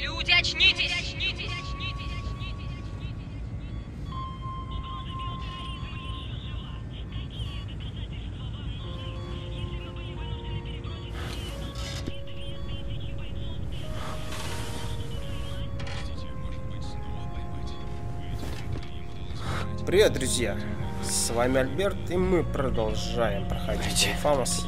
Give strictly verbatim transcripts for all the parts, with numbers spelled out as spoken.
Люди, очнитесь! Очнитесь! Привет, друзья! С вами Альберт, и мы продолжаем проходить Infamous.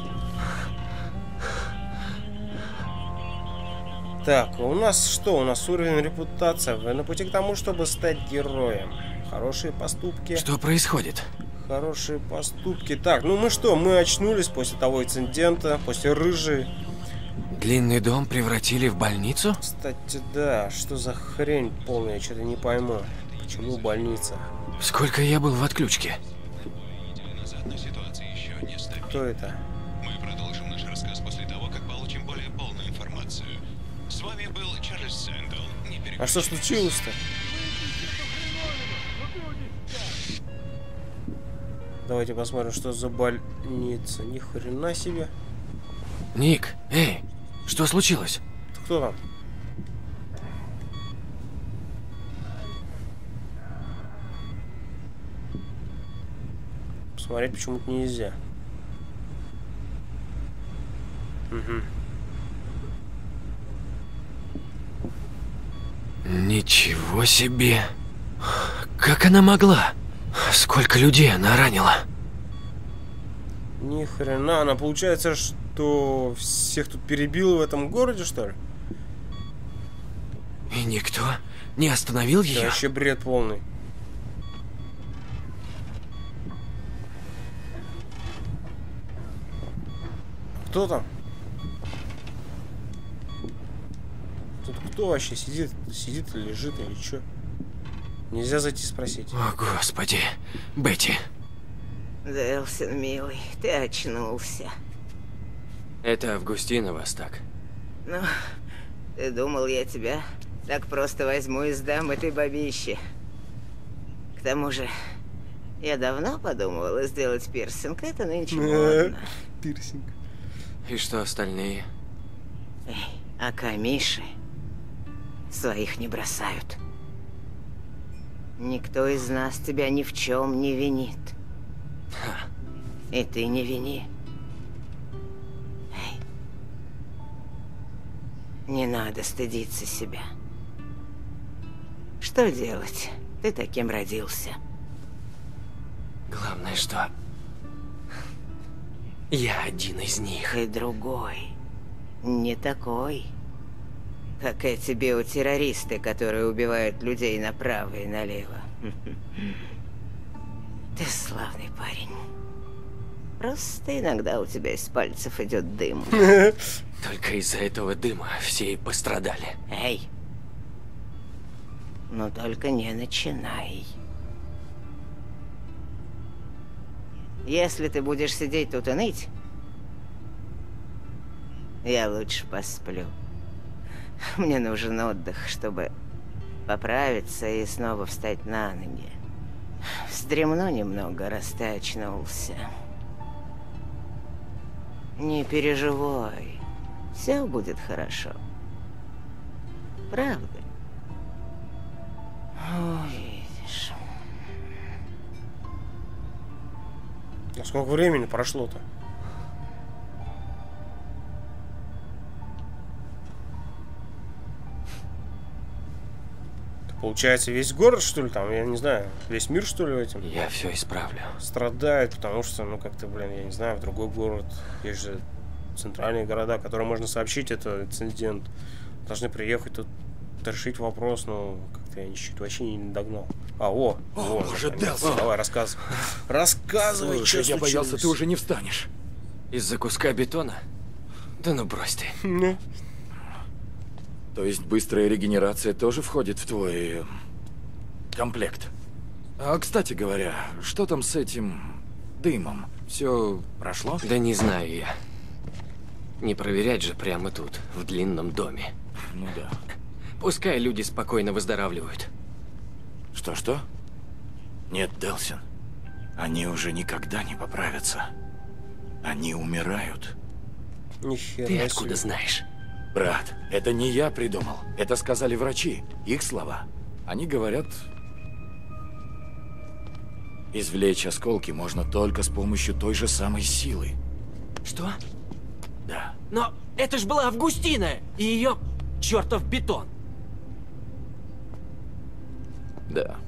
Так, у нас что? У нас уровень репутация. Вы на пути к тому, чтобы стать героем. Хорошие поступки. Что происходит? Хорошие поступки. Так, ну мы что? Мы очнулись после того инцидента, после рыжей. Длинный дом превратили в больницу? Кстати, да. Что за хрень полная? Я что-то не пойму. Почему больница? Сколько я был в отключке? Кто это? Мы продолжим наш рассказ после того, как получим более полную информацию. С вами был Чарльз Сэндл. Не переключайтесь. А что случилось-то? Давайте посмотрим, что за больница. Ни хрена себе. Ник, эй, что случилось? Кто там? Смотреть почему-то нельзя. Угу. Ничего себе. Как она могла? Сколько людей она ранила? Ни хрена. Она, получается, что всех тут перебила в этом городе, что ли? И никто не остановил Это ее? вообще бред полный. Кто там? Тут кто вообще сидит? Сидит или лежит, или что? Нельзя зайти спросить. О, господи. Бетти. Делсин, милый, ты очнулся. Это Августина вас так. Ну, ты думал, я тебя так просто возьму и сдам этой бабище? К тому же, я давно подумывала сделать пирсинг, это нынче модно. Пирсинг. И что остальные? Эй, а камиши своих не бросают. Никто из нас тебя ни в чем не винит. Ха. И ты не вини. Эй, не надо стыдиться себя. Что делать? Ты таким родился. Главное, что я один из них. И другой. Не такой. Как эти биотеррористы, которые убивают людей направо и налево. Ты славный парень. Просто иногда у тебя из пальцев идет дым. Только из-за этого дыма все и пострадали. Эй. Но только не начинай. Если ты будешь сидеть тут и ныть, я лучше посплю. Мне нужен отдых, чтобы поправиться и снова встать на ноги. Вздремну немного, раз ты очнулся. Не переживай. Все будет хорошо. Правда? Увидишь. А сколько времени прошло-то? Получается, весь город, что ли, там, я не знаю, весь мир, что ли, этим Я все исправлю. страдает, потому что, ну, как-то, блин, я не знаю, в другой город, есть же центральные города, которым можно сообщить этот инцидент, должны приехать тут решить вопрос, но как-то я ничего вообще не догнал. А, о, О, о, может, Делсин, давай, рассказывай. Рассказывай, Слушай, что я боялся, ты уже не встанешь. Из-за куска бетона? Да ну брось ты. Ну, То есть быстрая регенерация тоже входит в твой э, комплект. А, кстати говоря, что там с этим дымом? Все прошло? Да не знаю я. Не проверять же прямо тут, в длинном доме. Ну да. Пускай люди спокойно выздоравливают. Что-что? Нет, Делсин. Они уже никогда не поправятся. Они умирают. нихера Ты себе. откуда знаешь? Брат, это не я придумал. Это сказали врачи. Их слова. Они говорят... Извлечь осколки можно только с помощью той же самой силы. Что? Да. Но это ж была Августина и ее чертов бетон. Да.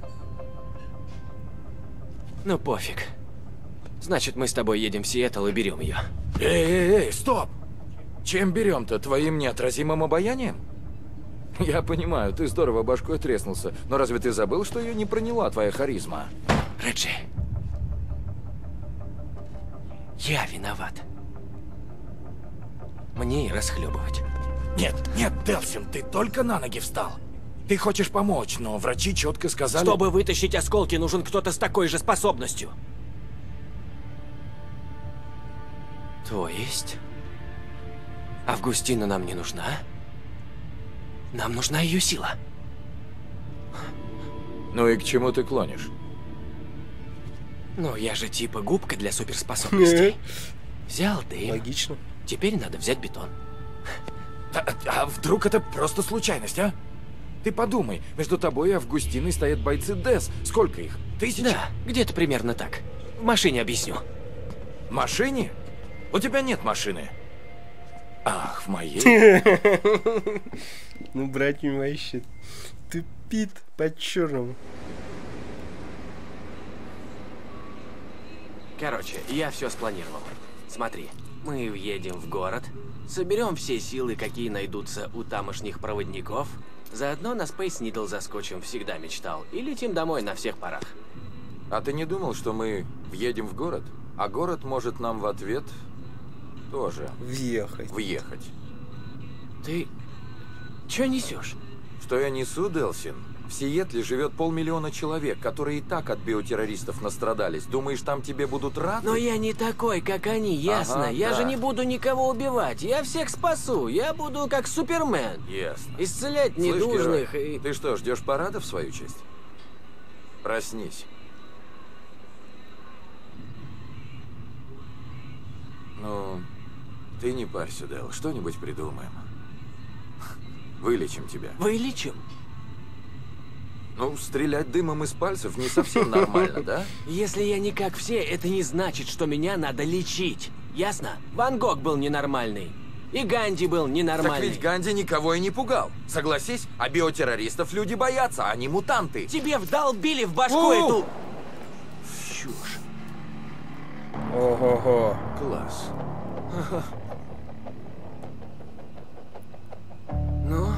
Ну пофиг. Значит, мы с тобой едем в Сиэтл и берем ее. Эй, эй, эй, стоп! Чем берем-то? Твоим неотразимым обаянием? Я понимаю, ты здорово башкой треснулся, но разве ты забыл, что ее не проняла твоя харизма? Реджи. Я виноват. Мне и расхлебывать. Нет, нет, Делсин, ты только на ноги встал. Ты хочешь помочь, но врачи четко сказали... Чтобы вытащить осколки, нужен кто-то с такой же способностью. То есть... Августина нам не нужна? Нам нужна ее сила. Ну и к чему ты клонишь? Ну, я же типа губка для суперспособностей. Взял дым. Логично. Теперь надо взять бетон. А, а вдруг это просто случайность, а? Ты подумай, между тобой и Августиной стоят бойцы ДЭС. Сколько их? Тысячи? Да, где-то примерно так. В машине объясню. В машине? У тебя нет машины. Ах, в моей. Ну, братья, вообще тупит по-черному. Короче, я все спланировал. Смотри, мы едем в город, соберем все силы, какие найдутся у тамошних проводников, заодно на Space Needle заскочим, всегда мечтал, и летим домой на всех парах. А ты не думал, что мы въедем в город, а город может нам в ответ тоже Въехать. въехать? Ты... Чё несешь? Что я несу, Делсин? В Сиэтле живет полмиллиона человек, которые и так от биотеррористов настрадались. Думаешь, там тебе будут рады? Но я не такой, как они, ясно? Ага, я да. же не буду никого убивать, я всех спасу, я буду как Супермен. Ясно. Исцелять Слышь, недужных герой, и... ты что, ждешь парада в свою честь? Проснись. Ну, ты не парься, Дэл, что-нибудь придумаем. Вылечим тебя. Вылечим? Ну, стрелять дымом из пальцев не совсем нормально, да? Если я не как все, это не значит, что меня надо лечить. Ясно? Ван Гог был ненормальный. И Ганди был Так ненормальный. ведь Ганди никого и не пугал. Согласись, а биотеррористов люди боятся, они мутанты. Тебе вдолбили в башку О! эту... Чушь. Ого-го. Класс. Ну...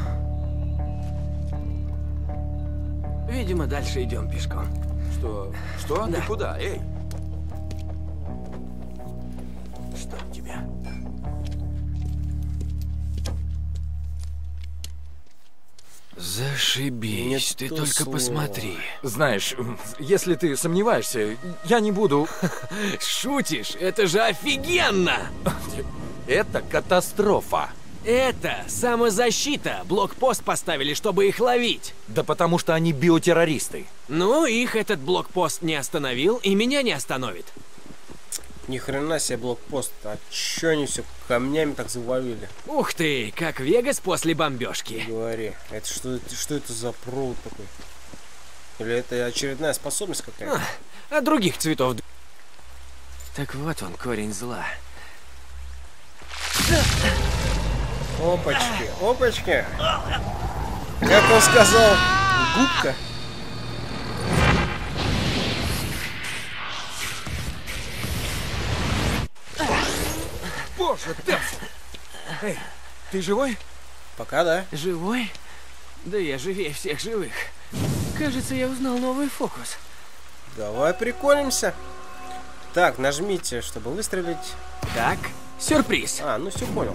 Видимо, дальше идем пешком. Что? Что? Да. Ты куда? Эй! Что у тебя? Зашибись, Не ты то только слово. посмотри. Знаешь, если ты сомневаешься, я не буду... Шутишь? Это же офигенно! Это катастрофа. Это самозащита. Блокпост поставили, чтобы их ловить. Да потому что они биотеррористы. Ну, их этот блокпост не остановил, и меня не остановит. Ни хрена себе блокпост. А чё они все камнями так завалили? Ух ты, как Вегас после бомбежки. Говори. Это что, это что это за провод такой? Или это очередная способность какая-то? А, а других цветов. Так вот он, корень зла. Опачки, опачки. Как он сказал, губка. Боже, Тесс! Эй, ты живой? Пока да. Живой? Да я живее всех живых. Кажется, я узнал новый фокус. Давай приколимся. Так, нажмите, чтобы выстрелить. Так, сюрприз. А, ну все понял.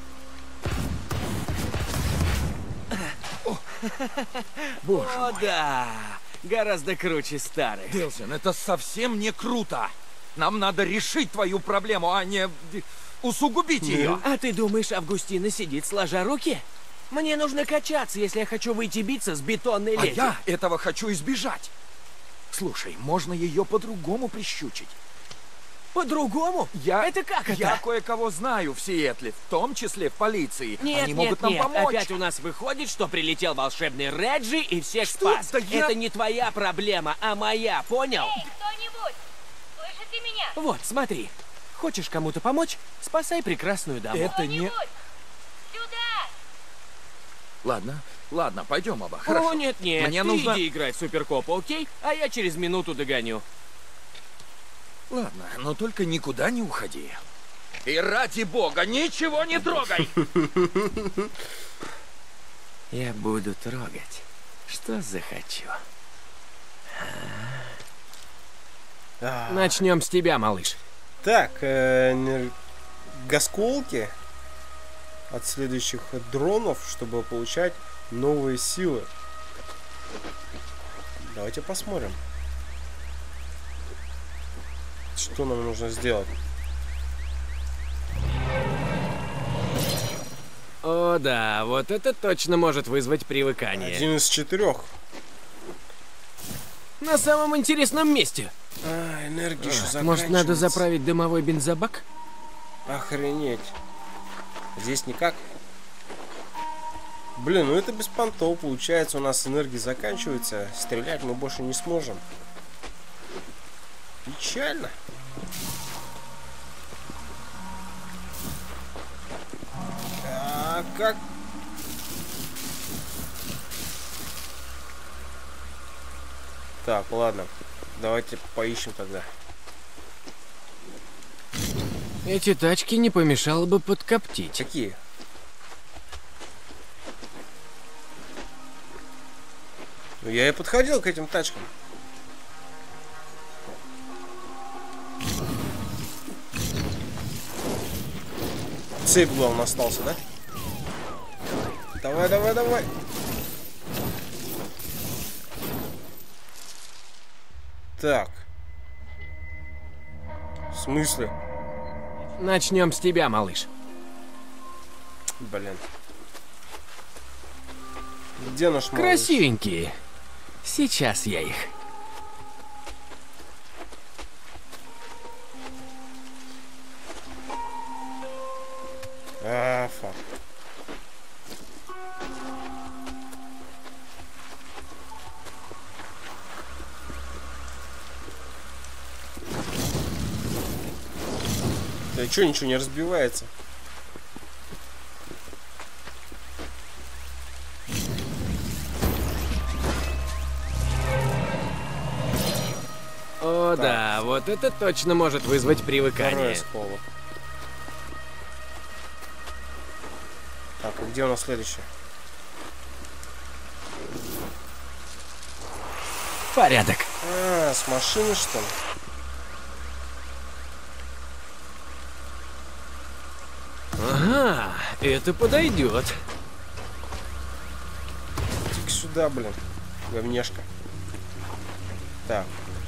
Боже О, да. Гораздо круче старых. Делсин, это совсем не круто. Нам надо решить твою проблему, а не усугубить ее. А ты думаешь, Августина сидит сложа руки? Мне нужно качаться, если я хочу выйти биться с бетонной А леди. я этого хочу избежать. Слушай, можно ее по-другому прищучить. По-другому? Я... Это как это? Я кое-кого знаю в Сиэтле, в том числе в полиции. Нет, Они нет, могут нам нет. помочь. Опять у нас выходит, что прилетел волшебный Реджи и всех Что? спас. Да я- Это не твоя проблема, а моя, понял? Эй, кто-нибудь! Слышите меня? Вот, смотри. Хочешь кому-то помочь? Спасай прекрасную даму. Это не... Кто-нибудь! Сюда! Ладно, ладно, пойдем, оба. О, Хорошо. нет-нет, Мне ты нужно... иди играть в суперкопа, окей? А я через минуту догоню. Ладно, но только никуда не уходи. И ради бога, ничего не трогай! Я буду трогать, что захочу. А, Начнем с тебя, малыш. Так, э, не- гасколки от следующих дронов, чтобы получать новые силы. Давайте посмотрим, что нам нужно сделать. О, да, вот это точно может вызвать привыкание. Один из четырех. На самом интересном месте. А, энергия еще заканчивается. Может, надо заправить дымовой бензобак? Охренеть. Здесь никак. Блин, ну это без понтов. Получается, у нас энергия заканчивается. Стрелять мы больше не сможем. Печально. А как? Так, ладно. Давайте поищем тогда. Эти тачки не помешало бы подкоптить. Какие? Ну, я и подходил к этим тачкам. Цепь, главное, остался, да? Давай, давай, давай. Так. В смысле? Начнем с тебя, малыш. Блин. Где наш малыш? Красивенькие. Сейчас я их. А, фак. Да чё, ничего не разбивается? О, да, вот это точно может вызвать Второй привыкание. осколок. Так, а где у нас следующий? Порядок. А, с машины, что ли? Ага, это подойдет. Иди сюда, блин. Говнешка. Так.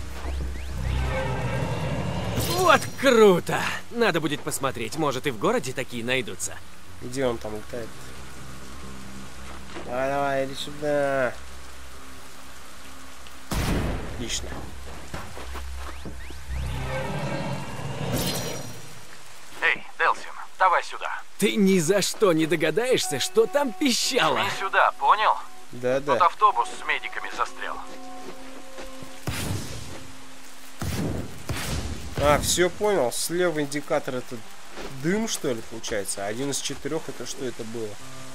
Вот круто! Надо будет посмотреть, может и в городе такие найдутся. Где он там летает? Давай, давай, иди сюда. Отлично. Эй, Делсин, давай сюда. Ты ни за что не догадаешься, что там пищало. Не сюда, понял? Да-да. Тут автобус с медиками застрял. А, все понял. Слева индикатор это дым, что ли, получается? А один из четырех это что это было?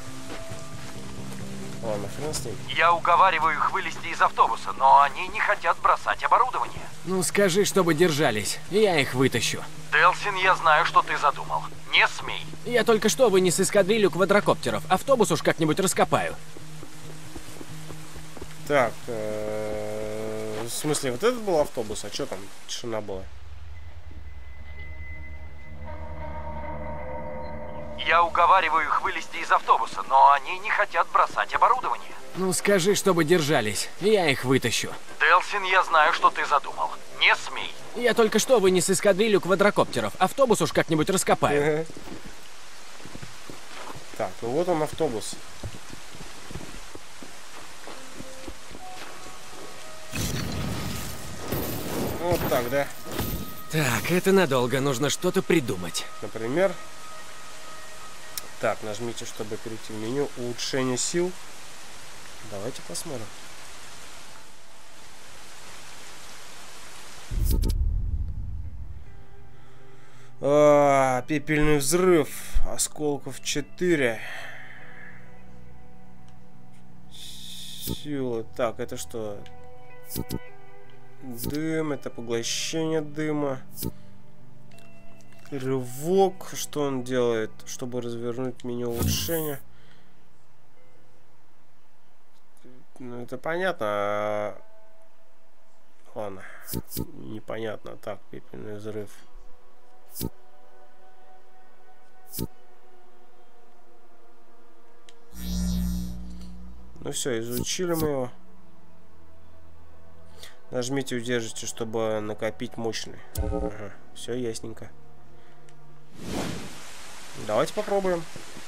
Ладно, хрен с ним. Я уговариваю их вылезти из автобуса, но они не хотят бросать оборудование. Ну скажи, чтобы держались, я их вытащу. Делсин, я знаю, что ты задумал. Не смей. Я только что вынес эскадрилью квадрокоптеров. Автобус уж как-нибудь раскопаю. Так, э, в смысле, вот этот был автобус, а что там? Тишина была. Я уговариваю их вылезти из автобуса, но они не хотят бросать оборудование. Ну скажи, чтобы держались, я их вытащу. Делсин, я знаю, что ты задумал. Не смей. Я только что вынес эскадрилью квадрокоптеров. Автобус уж как-нибудь раскопаю. Так, ну вот он автобус. Вот так, да? Так, это надолго, нужно что-то придумать. Например... Так, нажмите, чтобы перейти в меню. Улучшение сил. Давайте посмотрим. А, пепельный взрыв. Осколков четыре. Сила. Так, это что? Дым. Это поглощение дыма. Рывок. Что он делает, чтобы развернуть меню улучшения? Ну, это понятно. Ладно. Непонятно. Так, пепельный взрыв. Ну все, изучили мы его. Нажмите, удержите, чтобы накопить мощный. Ага, все ясненько. Давайте попробуем.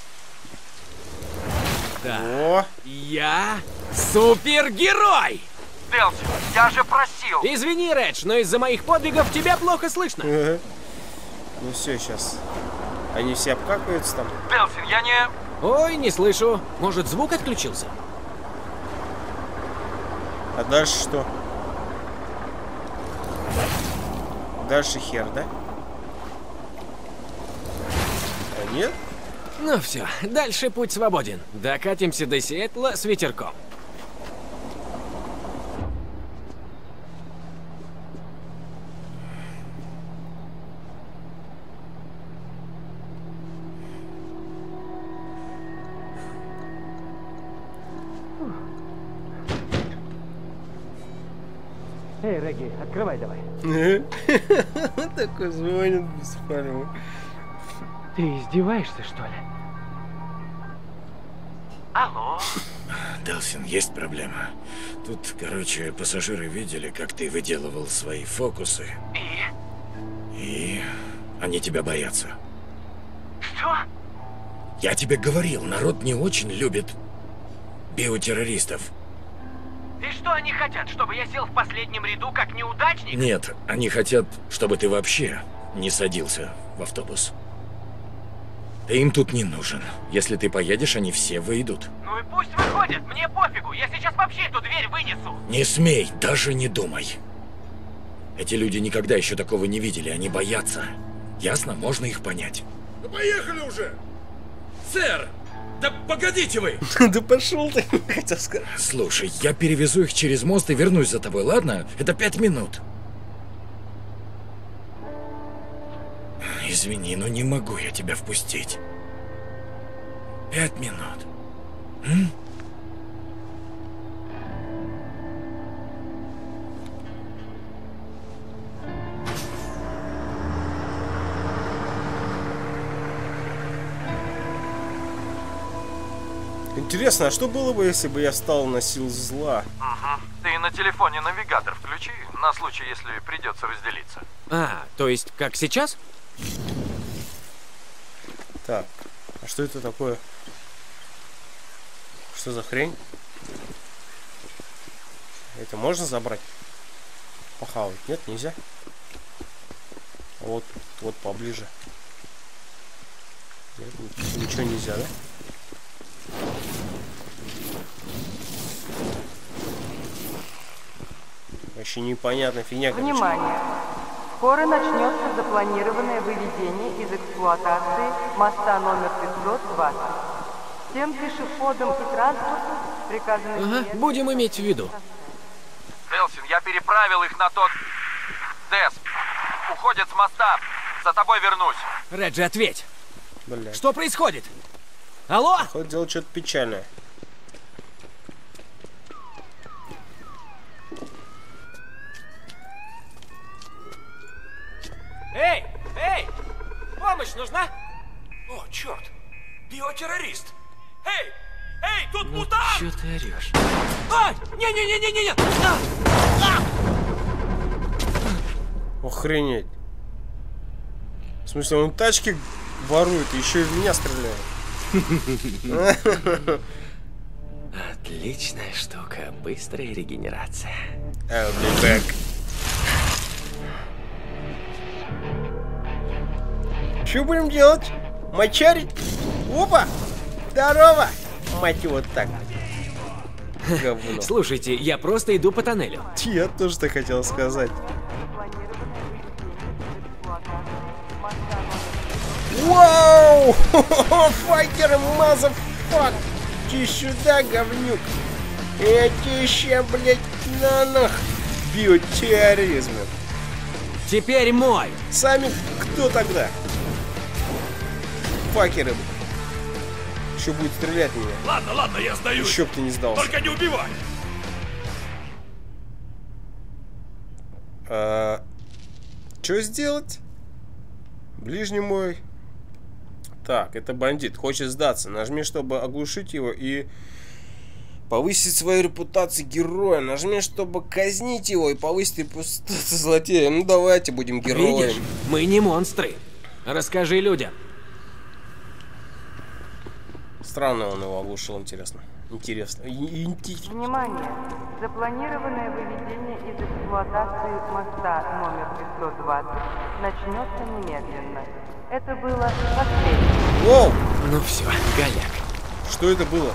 Да. О! Я супергерой! Делсин, я же просил! Извини, Редж, но из-за моих подвигов тебя плохо слышно. Ну все, сейчас. Они все обкакиваются там. Делсин, я не... Ой, не слышу. Может, звук отключился? А дальше что? Дальше хер, да? А нет? Ну все, дальше путь свободен. Докатимся до Сиэтла с ветерком. Эй, Регги, открывай давай. Такой звонит беспалево. Ты издеваешься, что ли? Алло? Делсин, есть проблема. Тут, короче, пассажиры видели, как ты выделывал свои фокусы. И? И они тебя боятся. Что? Я тебе говорил, народ не очень любит биотеррористов. И что они хотят, чтобы я сел в последнем ряду как неудачник? Нет, они хотят, чтобы ты вообще не садился в автобус. Ты им тут не нужен. Если ты поедешь, они все выйдут. Ну и пусть выходят, мне пофигу, я сейчас вообще эту дверь вынесу. Не смей, даже не думай. Эти люди никогда еще такого не видели, они боятся. Ясно? Можно их понять. Да поехали уже! Сэр! Да погодите вы! Да пошел ты, хотел сказать. Слушай, я перевезу их через мост и вернусь за тобой, ладно? Это пять минут. Извини, но не могу я тебя впустить. Пять минут. М? Интересно, а что было бы, если бы я встал на сил зла? Угу. Ты на телефоне навигатор включи, на случай, если придется разделиться. А, то есть, как сейчас? Так, а что это такое? Что за хрень? Это можно забрать? Похавать? Нет, нельзя. Вот, вот поближе. Нет, ничего нельзя, да? Вообще непонятная фигня. Внимание! Скоро начнется запланированное выведение из эксплуатации моста номер пятьсот двадцать. Всем пешеходам и транспорту приказано... Ага, будем иметь в виду. Делсин, я переправил их на тот... Дес, уходят с моста. За тобой вернусь. Реджи, ответь. Бля. Что происходит? Алло? Хоть делать что-то печальное. Эй, эй! Помощь нужна? О, черт! Биотеррорист! Эй! Эй, тут Ну, мутант! чё ты орёшь? Ай! Не-не-не-не-не-не! Охренеть. В смысле, он тачки ворует и еще и в меня стреляет. Отличная штука. Быстрая регенерация. I'll be back. Что будем делать? Мочарить? Опа! Здорово! Мать его, вот так. Говно. Слушайте, я просто иду по тоннелю. Я тоже так хотел сказать. Вау! Факеры, мазафак! Иди сюда, говнюк! Я тебе ща, блядь, на нах! Биотерроризм. Теперь мой! Сами кто тогда? Факеры. Еще будет стрелять в меня. Ладно, ладно, я сдаюсь. Еще б ты не сдался. Только не убивай. А, что сделать? Ближний мой. Так, это бандит. Хочет сдаться. Нажми, чтобы оглушить его и повысить свою репутацию героя. Нажми, чтобы казнить его и повысить репутацию злодея. Ну давайте будем героями. Видишь, мы не монстры. Расскажи людям. Странно он его оглушил, интересно. Интересно. Внимание! Запланированное выведение из эксплуатации моста номер пятьсот двадцать начнется немедленно. Это было последнее. Воу! Ну все, голяк. Что это было?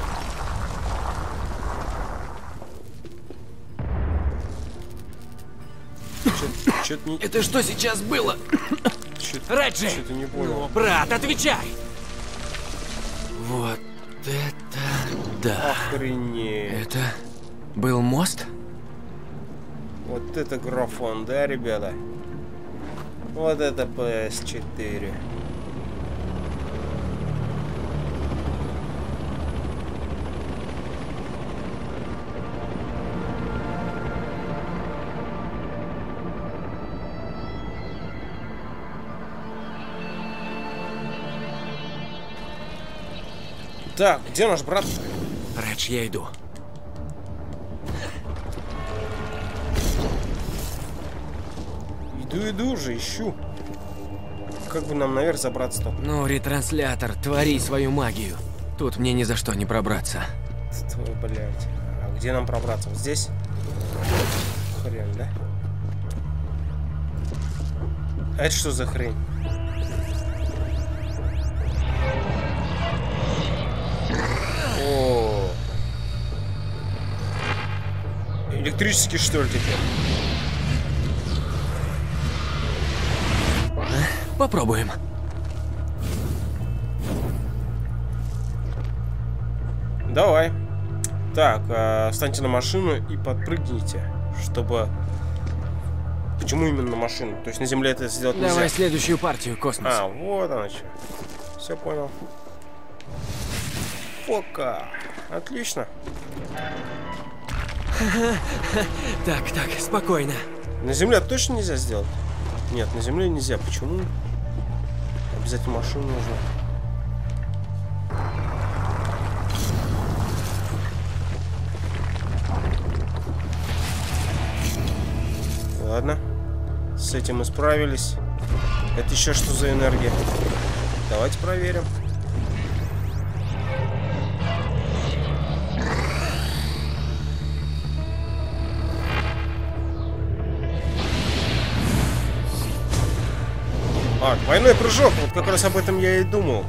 Чё-то не... Это что сейчас было? Реджи! Что-то не понял. Ну, брат, отвечай! Вот это да. Охренеть. Это был мост? Вот это графон, да, ребята? Вот это пи эс четыре. Так, где наш брат? Редж, я иду. Иду, иду уже, ищу. Как бы нам наверх забраться-то? Ну, ретранслятор, твори свою магию. Тут мне ни за что не пробраться. Твой, блядь. А где нам пробраться? Вот здесь? Хрен, да? А это что за хрень? О, электрический, что ли, теперь? Попробуем. Давай. Так, э, встаньте на машину и подпрыгните, чтобы... Почему именно на машину? То есть на земле это сделать нельзя? Давай следующую партию, Космос. А, вот она что. Все понял. Пока. Отлично. Так, так, спокойно. На земле точно нельзя сделать? Нет, на земле нельзя. Почему? Обязательно машину нужно. Ладно. С этим мы справились. Это еще что за энергия? Давайте проверим. А, двойной прыжок. Вот как раз об этом я и думал.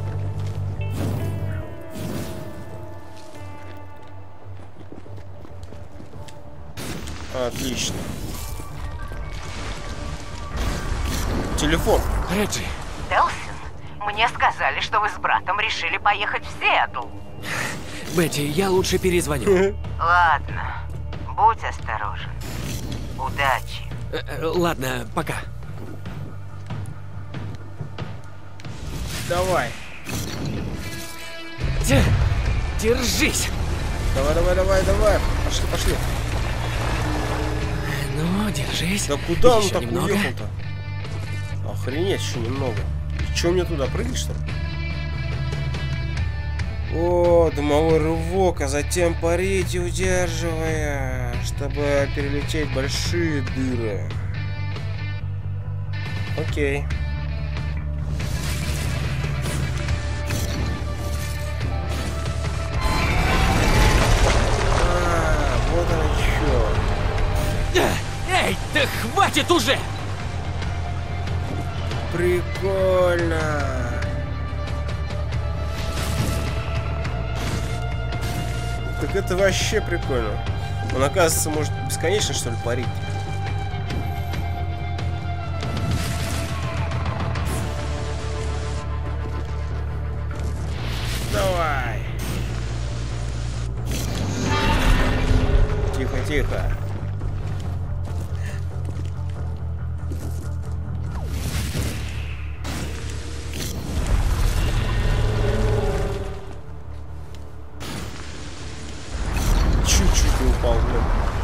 Отлично. Телефон. Реджи. Делсин, мне сказали, что вы с братом решили поехать в Сиэтл. Бетти, я лучше перезвоню. Ладно, будь осторожен. Удачи. Э, э, ладно, пока. Давай. Держись. Давай, давай, давай, давай. Пошли, пошли. Ну, держись. Да куда он Еще так немного. уехал-то? Охренеть, еще немного. И что, мне туда прыгать, что ли? О, дымовой рывок, а затем парить, удерживая, чтобы перелететь большие дыры. Окей. А, вот оно чё. Эй, да хватит уже! Прикольно. Так это вообще прикольно. Он, оказывается, может бесконечно, что ли, парить. Давай. Тихо, тихо. Чуть-чуть не упал, блин.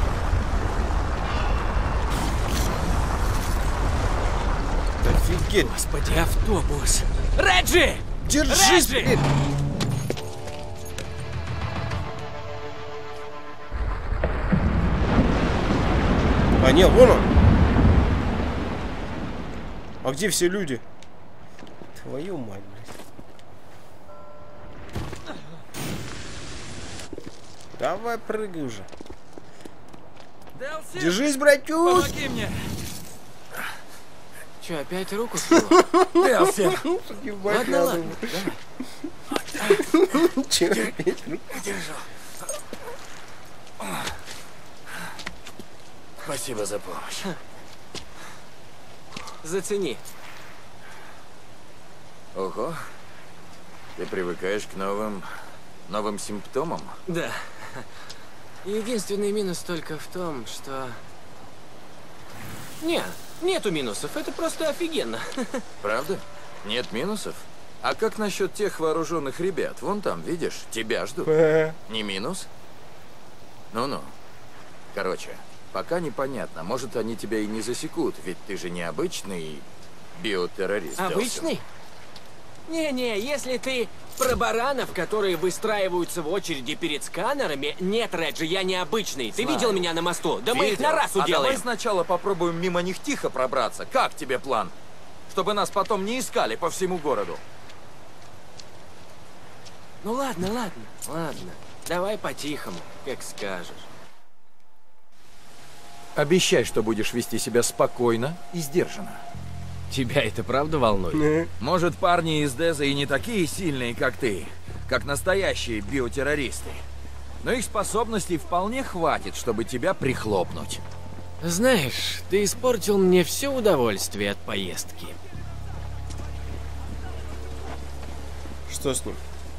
Офигеть. Господи, автобус. Реджи! Держись, блин. А нет, вон он. А где все люди? Твою мать, блядь. Давай, прыгай уже. Делси, Держись, братюш. помоги мне. Че, опять руку свело? Делси. Ладно, ладно. Че, опять руку? Держу. Спасибо за помощь. Зацени. Ого. Ты привыкаешь к новым... новым симптомам? Да. Единственный минус только в том, что... Не, нету минусов, это просто офигенно. Правда? Нет минусов? А как насчет тех вооруженных ребят? Вон там, видишь, тебя ждут. Не минус? Ну-ну. Короче, пока непонятно, может, они тебя и не засекут, ведь ты же не обычный биотеррорист. Обычный? Не-не, если ты про баранов, которые выстраиваются в очереди перед сканерами, нет, Реджи, я не обычный. Ты Знаю. видел меня на мосту? Да мы их Видел. на раз А уделаем. давай сначала попробуем мимо них тихо пробраться. Как тебе план? Чтобы нас потом не искали по всему городу. Ну ладно, ладно, ладно. Давай по-тихому, как скажешь. Обещай, что будешь вести себя спокойно и сдержанно. Тебя это правда волнует? Может, парни из Деза и не такие сильные, как ты, как настоящие биотеррористы. Но их способностей вполне хватит, чтобы тебя прихлопнуть. Знаешь, ты испортил мне все удовольствие от поездки. Что с ним?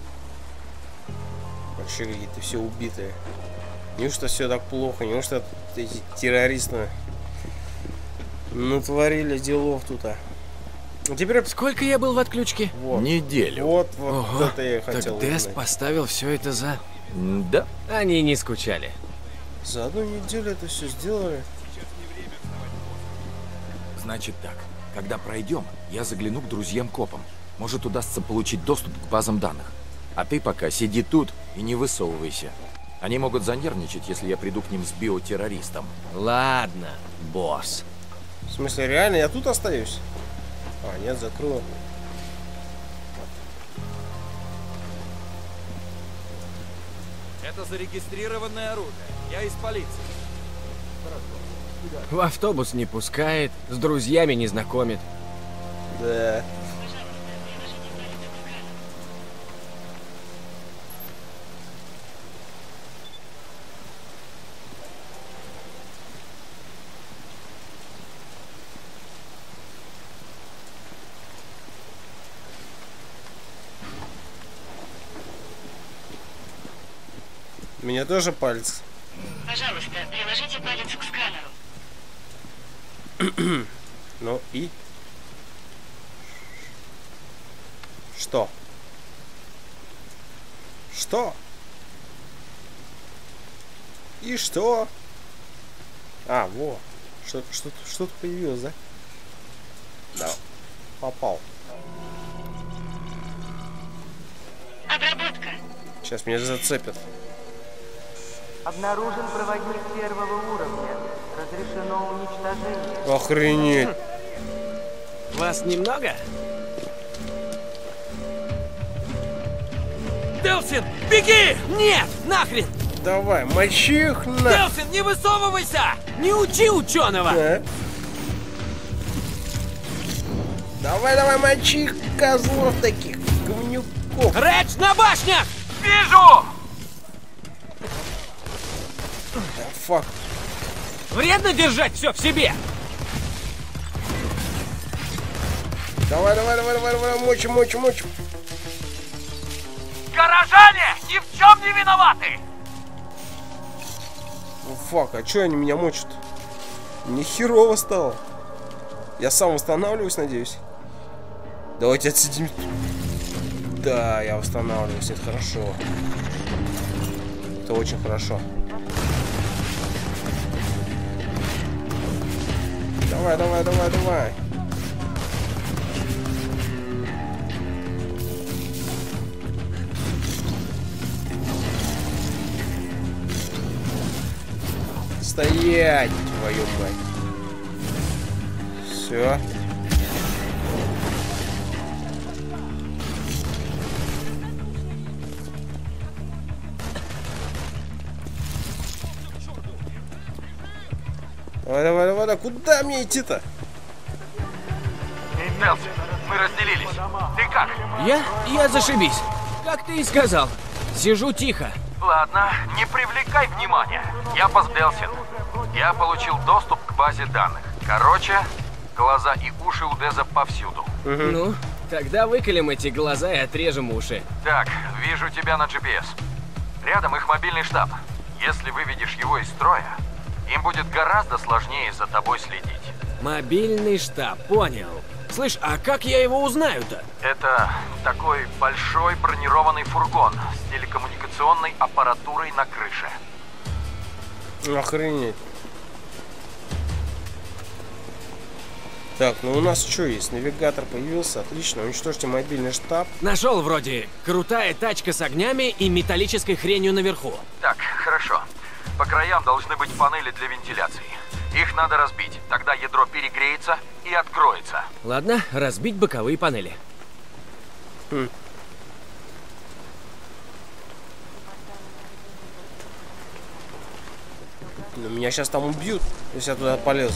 Вообще какие-то все убитые. Неужто все так плохо? Неужто эти террористы натворили делов тут, а? А теперь... Сколько я был в отключке? Вот. Неделю. Вот, вот, Ого, это я и хотел так Дез узнать. поставил все это за... Да. Они не скучали. За одну неделю это все сделали. Значит так, когда пройдем, я загляну к друзьям-копам. Может, удастся получить доступ к базам данных. А ты пока сиди тут и не высовывайся. Они могут занервничать, если я приду к ним с биотеррористом. Ладно, босс. В смысле, реально я тут остаюсь? А, нет, закрою. Это зарегистрированное оружие. Я из полиции. В автобус не пускает, с друзьями не знакомит. Да. У меня тоже палец. Пожалуйста, приложите палец к сканеру. Ну и? Что? Что? И что? А, во. Что-то что-то что-то появилось, да? Да. Попал. Обработка. Сейчас меня зацепят. Обнаружен проводник первого уровня. Разрешено уничтожение. Охренеть. Вас немного? Делсин, беги! Нет, нахрен! Давай, мочи их на... Делсин, не высовывайся! Не учи ученого! Да. Давай, давай, мочи их, козлов таких, говнюков. Редж, на башнях! Вижу! фак? Вредно держать все в себе! Давай, давай, давай, давай, давай, мочим, мочим, мочим. Горожане ни в чем не виноваты! Ну, фак, а чё они меня мочат? Мне херово стало. Я сам восстанавливаюсь, надеюсь. Давайте отсидим. Да, я восстанавливаюсь, это хорошо. Это очень хорошо. Давай, давай, давай, давай. Стоять, твою мать. Все. Давай, давай, давай, давай. Куда мне идти-то? Нелси, мы разделились. Ты как? Я? Я зашибись. Как ты и сказал. Сижу тихо. Ладно, не привлекай внимания. Я Делсин. Я получил доступ к базе данных. Короче, глаза и уши у Деза повсюду. Угу. Ну, тогда выколем эти глаза и отрежем уши. Так, вижу тебя на джи пи эс. Рядом их мобильный штаб. Если выведешь его из строя, им будет гораздо сложнее за тобой следить. Мобильный штаб, понял. Слышь, а как я его узнаю-то? Это такой большой бронированный фургон с телекоммуникационной аппаратурой на крыше. Охренеть. Так, ну у нас что есть? Навигатор появился, отлично. Уничтожьте мобильный штаб. Нашел вроде. Крутая тачка с огнями и металлической хренью наверху. Так, хорошо. По краям должны быть панели для вентиляции. Их надо разбить, тогда ядро перегреется и откроется. Ладно, разбить боковые панели. Хм. Ну, меня сейчас там убьют, если я туда полезу.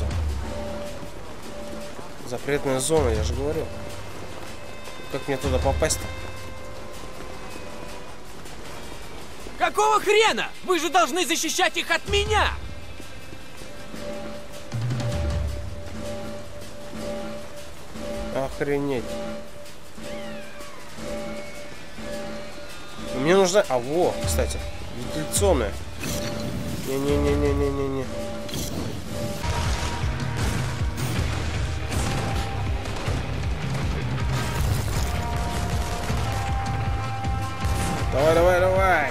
Запретная зона, я же говорю. Как мне туда попасть-то? Какого хрена? Вы же должны защищать их от меня! Охренеть. Мне нужна... А, во, кстати. Вентиляционная. Не-не-не-не-не-не-не. Давай, давай, давай.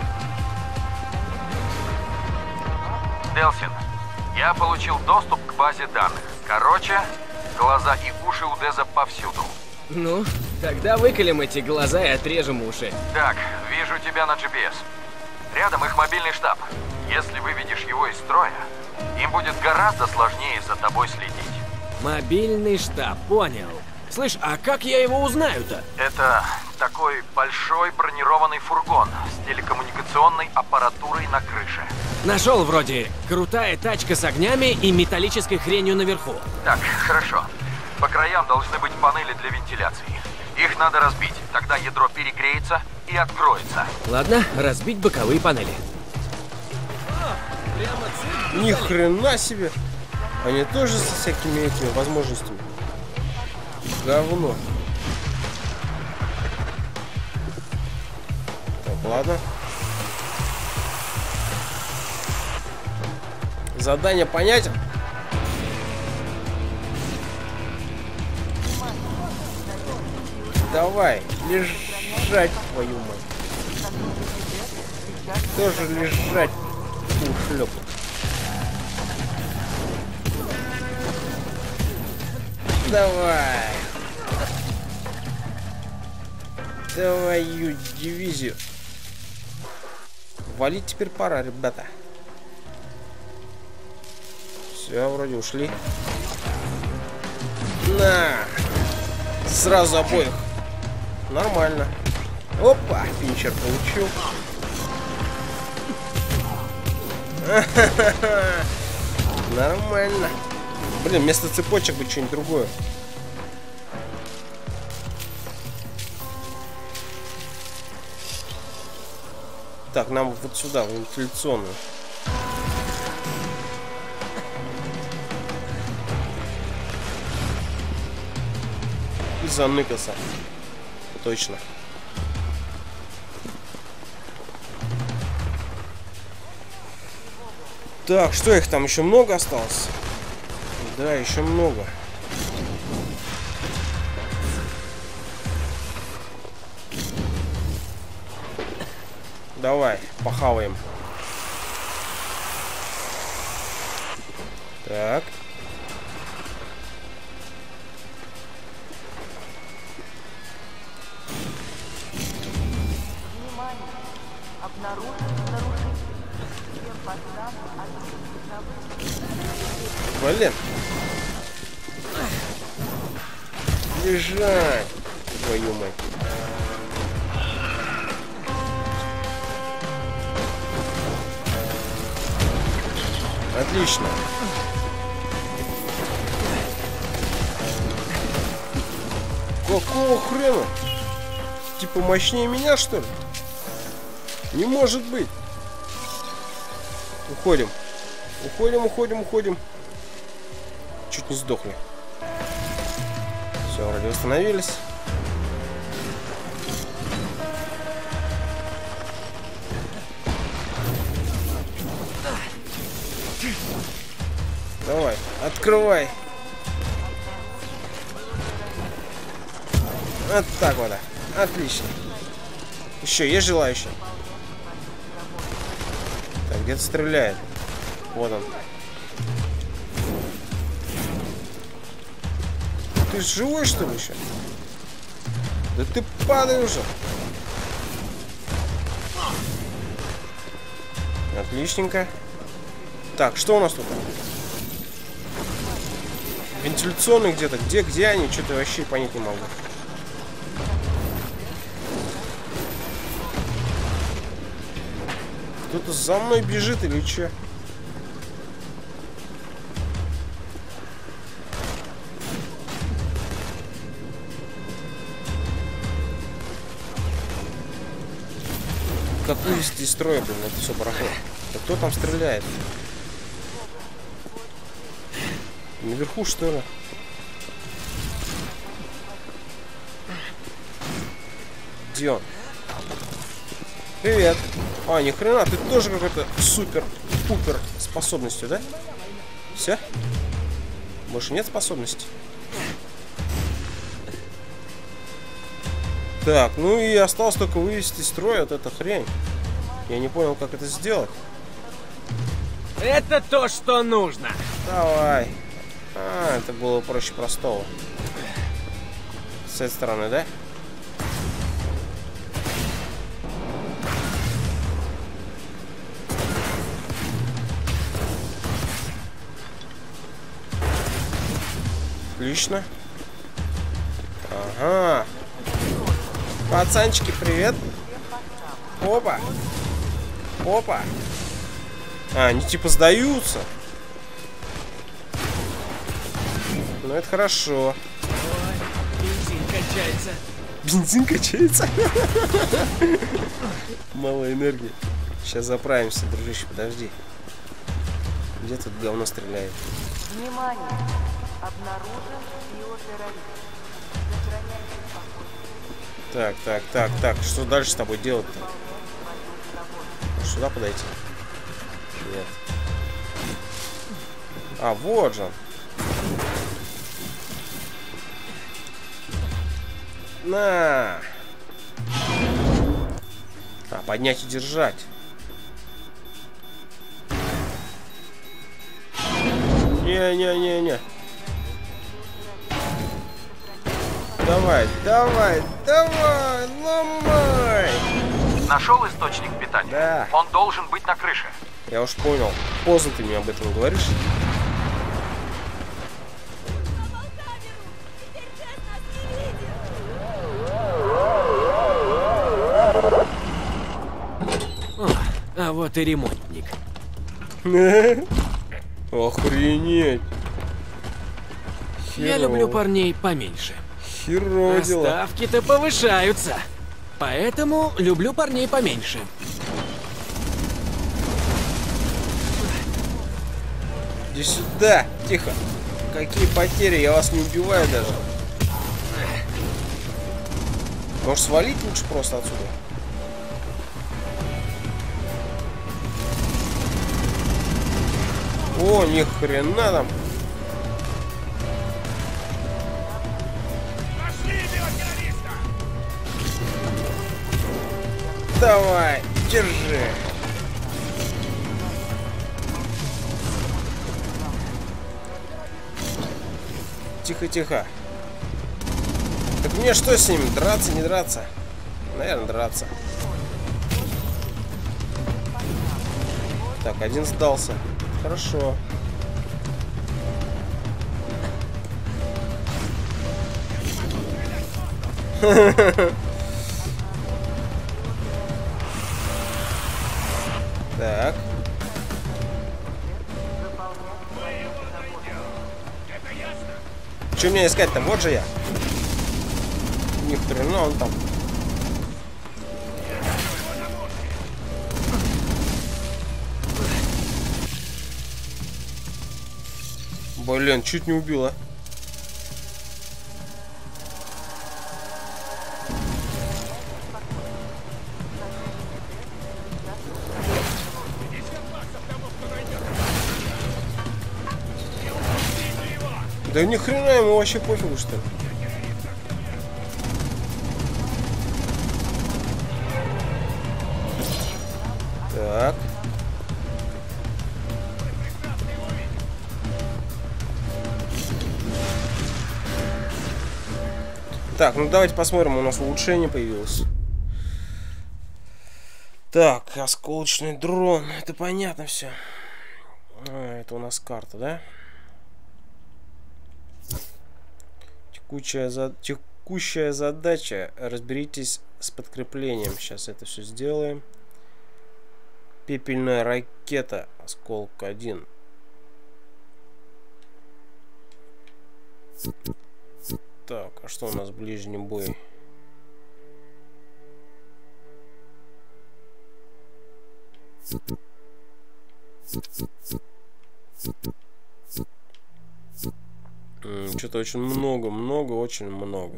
Делсин, я получил доступ к базе данных. Короче, глаза и уши у Деза повсюду. Ну, тогда выколем эти глаза и отрежем уши. Так, вижу тебя на джи пи эс. Рядом их мобильный штаб. Если выведешь его из строя, им будет гораздо сложнее за тобой следить. Мобильный штаб, понял. Слышь, а как я его узнаю-то? Это такой большой бронированный фургон с телекоммуникационной аппаратурой на крыше. Нашел вроде. Крутая тачка с огнями и металлической хренью наверху. Так, хорошо. По краям должны быть панели для вентиляции. Их надо разбить, тогда ядро перегреется и откроется. Ладно, разбить боковые панели. Ни хрена себе! Они тоже со всякими этими возможностями. Говно. Так, ладно. Задание понятен? Давай, лежать, твою мать. Тоже лежать, ушлеп. Давай. Твою дивизию. Валить теперь пора, ребята. Все, вроде ушли. На! Сразу обоих. Нормально. Опа, пинчер получил. Нормально. Блин, вместо цепочек бы что-нибудь другое. Так, нам вот сюда, в вентиляционную. заныкался. Точно. Так, что их там еще много осталось? Да, еще много. Давай, похаваем. Так. Блин. Лежать. Твою мать. Отлично. Какого хрена? Типа мощнее меня, что ли? Не может быть. Уходим. Уходим, уходим, уходим. Чуть не сдохли. Все, вроде восстановились. Давай, открывай. Вот так вот. Отлично. Еще есть желающие? Так, где-то стреляет. Вот он. Ты живой, что ли, еще? Да ты падай уже. Отличненько. Так, что у нас тут? Вентиляционные где-то. Где, где они? Что-то вообще понять не могу. Кто-то за мной бежит или что? Как вывести из строя, блин, это все барахло. Да кто там стреляет? Наверху, что ли? Где он? Привет. А, ни хрена, ты тоже какой-то супер-пупер способностью, да? Все? Больше нет способностей? Так, ну и осталось только вывести из строя вот эту хрень. Я не понял, как это сделать. Это то, что нужно. Давай. А, это было проще простого. С этой стороны, да? Отлично. Ага. Пацанчики, привет. Опа. Опа. А, они типа сдаются. Ну, это хорошо. Ой, бензин качается. Бензин качается? Мало энергии. Сейчас заправимся, дружище, подожди. Где тут говно стреляет? Внимание! Обнаружен биотеррорист. Так, так, так, так. Что дальше с тобой делать-то? Сюда подойти? Нет. А, вот же. На. А, поднять и держать. Не-не-не-не. Давай, давай, давай, ломай! Нашел источник питания? Да. Он должен быть на крыше. Я уж понял. Поздно ты мне об этом говоришь. О, а вот и ремонтник. Охренеть. Я люблю парней поменьше. Херово дела. Ставки-то повышаются. Поэтому люблю парней поменьше. Иди сюда. Тихо. Какие потери? Я вас не убиваю даже. Может, свалить лучше просто отсюда? О, ни хрена там. Давай, держи. Тихо-тихо. Так мне что с ним? Драться, не драться? Наверное, драться. Так, один сдался. Хорошо. Так. Что мне искать там? Вот же я. Ни хрена он там. Блин, чуть не убила. Да ни хрена ему вообще пофигу, что ли. Так. Так, ну давайте посмотрим, у нас улучшение появилось. Так, осколочный дрон. Это понятно все. А, это у нас карта, да? Текущая, за... Текущая задача. Разберитесь с подкреплением. Сейчас это все сделаем. Пепельная ракета. Осколок один. Так, а что у нас ближний бой? Что-то очень много, много, очень много.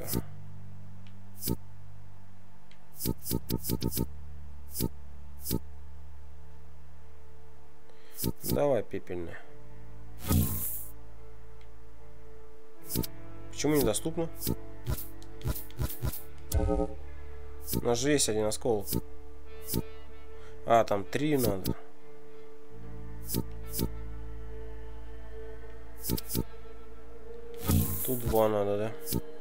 Давай, пепельная. Почему недоступно? У нас же есть один осколок. А, там три надо. Тут два надо, да?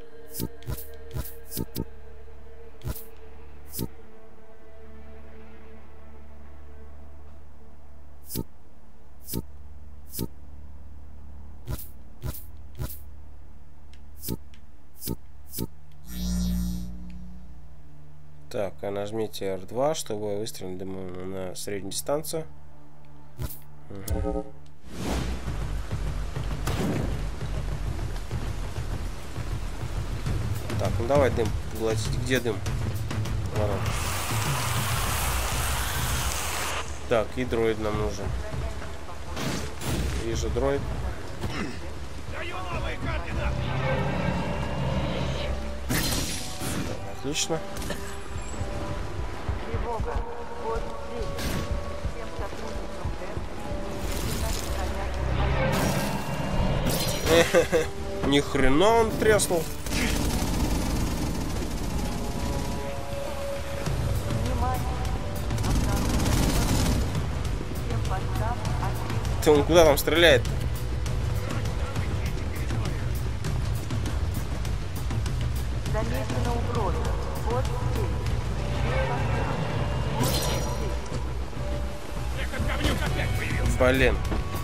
Так, а нажмите эр два, чтобы выстрелить на среднюю дистанцию. Угу. Так, ну давай дым поглотить. Где дым? Ладно. Так, и дроид нам нужен. Вижу дроид. Так, отлично. Ни хрена он треснул. Ты он куда там стреляет? Замечена угроза. Вот здесь. Блин.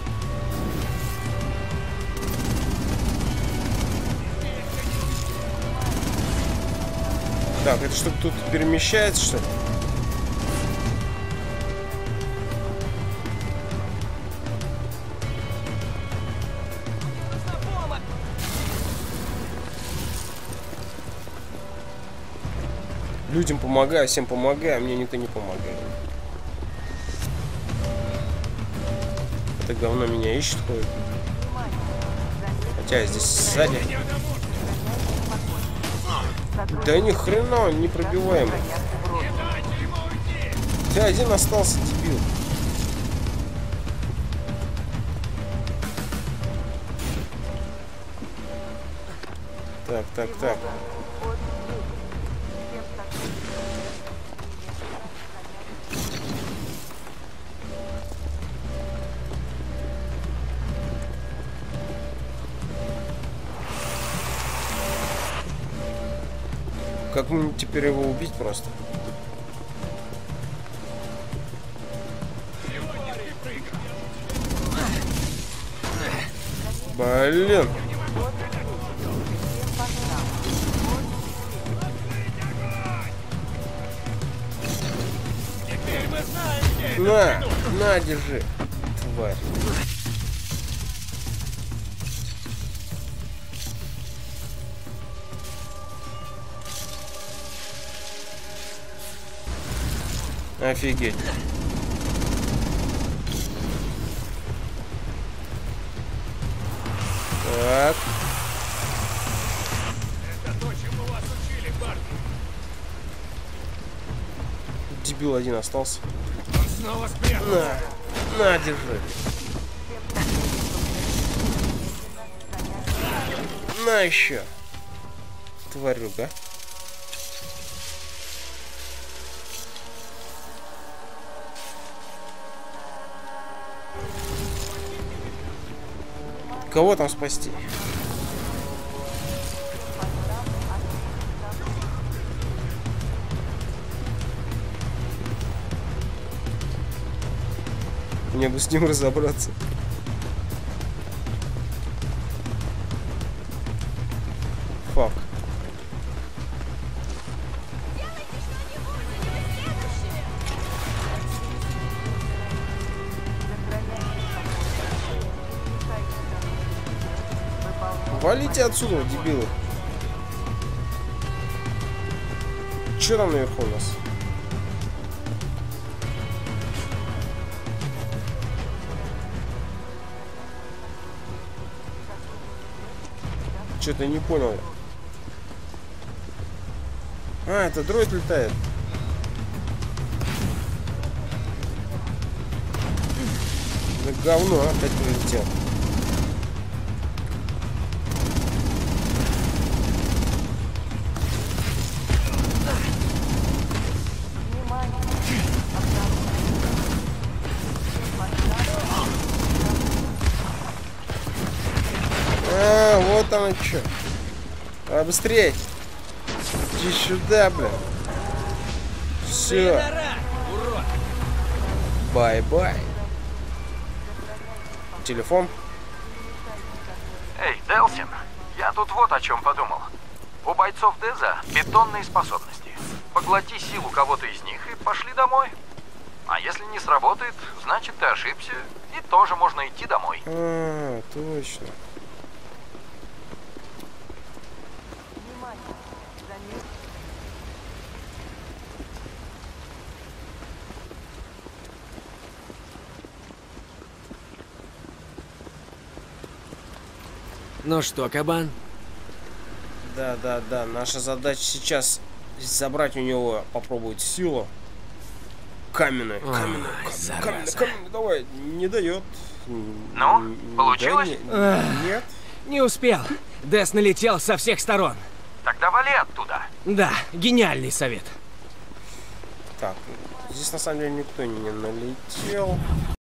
Так, это что, тут перемещается, что ли? Людям помогаю, всем помогаю, а мне никто не помогает. Это говно меня ищет, ходит. Хотя я здесь сзади. Да ни хрена он не пробиваемый. Ты один остался, дебил. Так, так, так. Как мне теперь его убить просто? Блин. На, на, держи, тварь. Офигеть. Так. Это то, чему вас учили, парни. Дебил один остался. Он снова спрятался. На, на, держи. На еще. Тварюга. Кого там спасти? Мне бы с ним разобраться. Фак. Валите отсюда, дебилы. Что там наверху у нас? Что-то не понял. А, это дроид летает. Да говно, опять прилетел. А, вот оно что. А, быстрее. Иди сюда, блин. Все. Бай-бай. Телефон. Эй, Делсин, я тут вот о чем подумал. У бойцов Деза бетонные способности. Поглоти силу кого-то из них и пошли домой. А если не сработает, значит ты ошибся, и тоже можно идти домой. А, точно. Ну что, кабан? Да, да, да. Наша задача сейчас забрать у него, попробовать силу. Каменную. Каменную. Каменную, каменную. Давай. Не дает. Ну, получилось? Да, не, нет. Не успел. Дес налетел со всех сторон. Тогда вали оттуда. Да, гениальный совет. Так, здесь на самом деле никто не налетел.